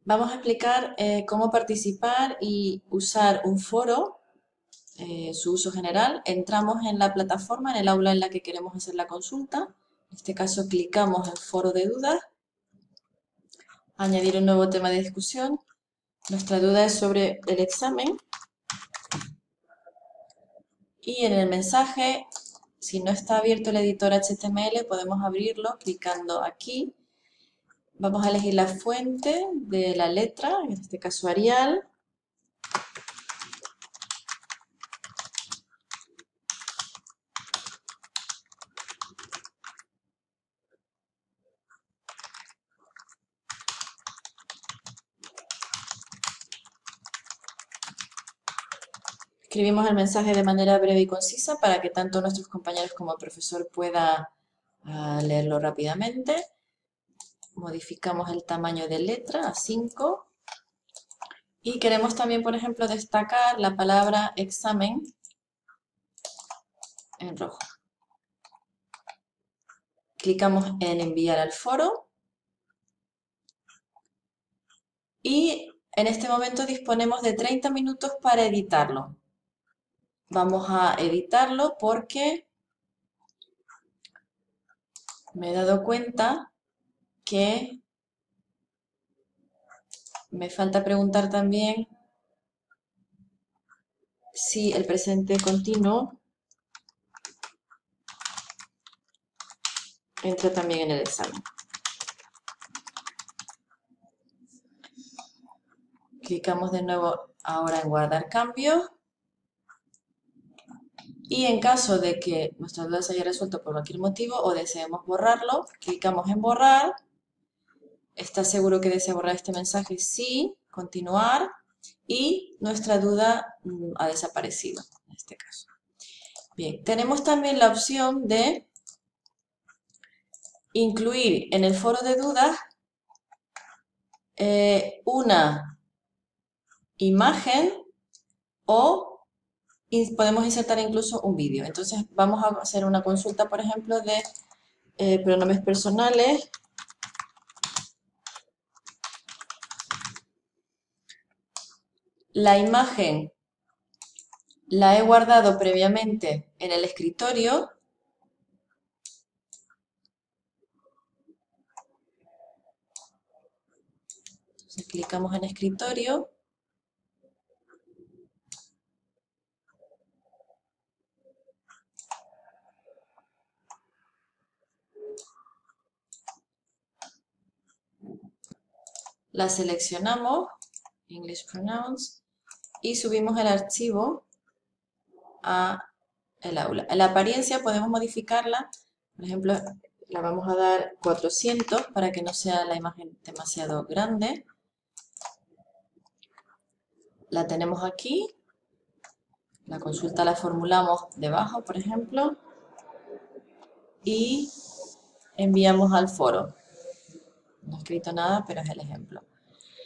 Vamos a explicar cómo participar y usar un foro, su uso general. Entramos en la plataforma, en el aula en la que queremos hacer la consulta. En este caso clicamos en foro de dudas, añadir un nuevo tema de discusión. Nuestra duda es sobre el examen y en el mensaje, si no está abierto el editor HTML, podemos abrirlo clicando aquí. Vamos a elegir la fuente de la letra, en este caso Arial. Escribimos el mensaje de manera breve y concisa para que tanto nuestros compañeros como el profesor pueda leerlo rápidamente. Modificamos el tamaño de letra a 5. Y queremos también, por ejemplo, destacar la palabra examen en rojo. Clicamos en enviar al foro. Y en este momento disponemos de 30 minutos para editarlo. Vamos a editarlo porque me he dado cuenta que me falta preguntar también si el presente continuo entra también en el examen. Clicamos de nuevo ahora en guardar cambios. Y en caso de que nuestra duda se haya resuelto por cualquier motivo o deseemos borrarlo, clicamos en borrar. ¿Está seguro que desea borrar este mensaje? Sí, continuar. Y nuestra duda ha desaparecido en este caso. Bien, tenemos también la opción de incluir en el foro de dudas una imagen o podemos insertar incluso un vídeo. Entonces vamos a hacer una consulta, por ejemplo, de pronombres personales. La imagen la he guardado previamente en el escritorio. Entonces clicamos en escritorio. La seleccionamos, English Pronouns, y subimos el archivo a el aula. En la apariencia podemos modificarla, por ejemplo, la vamos a dar 400 para que no sea la imagen demasiado grande. La tenemos aquí, la consulta la formulamos debajo, por ejemplo, y enviamos al foro. No he escrito nada, pero es el ejemplo.